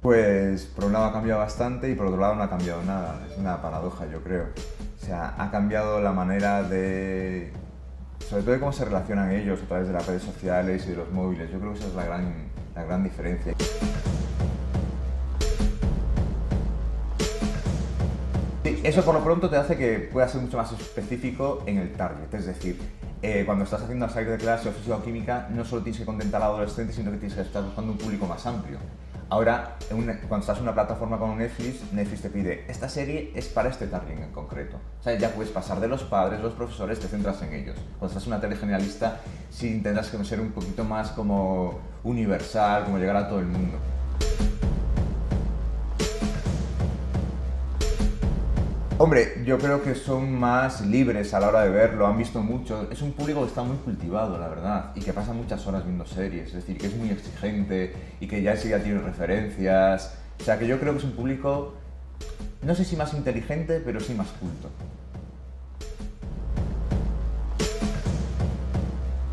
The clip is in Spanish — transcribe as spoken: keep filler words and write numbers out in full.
Pues por un lado ha cambiado bastante y por otro lado no ha cambiado nada. Es una paradoja, yo creo. O sea, ha cambiado la manera de... sobre todo de cómo se relacionan ellos a través de las redes sociales y de los móviles. Yo creo que esa es la gran, la gran diferencia. Sí, eso por lo pronto te hace que puedas ser mucho más específico en el target, es decir, eh, cuando estás haciendo una salir de clase o física o química, no solo tienes que contentar al adolescente, sino que tienes que estar buscando un público más amplio. Ahora, en una, cuando estás en una plataforma como Netflix, Netflix te pide, esta serie es para este target en concreto. O sea, ya puedes pasar de los padres, los profesores, te centras en ellos. Cuando estás en una tele generalista, sí intentas ser un poquito más como universal, como llegar a todo el mundo. Hombre, yo creo que son más libres a la hora de verlo, han visto mucho. Es un público que está muy cultivado, la verdad, y que pasa muchas horas viendo series, es decir, que es muy exigente y que ya enseguida tiene referencias. O sea, que yo creo que es un público, no sé si más inteligente, pero sí más culto.